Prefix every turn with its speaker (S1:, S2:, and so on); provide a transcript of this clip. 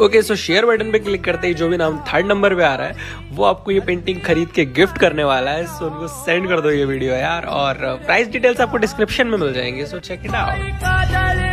S1: Okay, so share button पे click करते ही जो भी नाम 3rd नंबर पे आ रहा है वो आपको ये पेंटिंग खरीद के गिफ्ट करने वाला है। सो उनको सेंड कर दो ये वीडियो यार, और प्राइस डिटेल्स आपको डिस्क्रिप्शन में मिल जाएंगे, सो चेक इट आउट।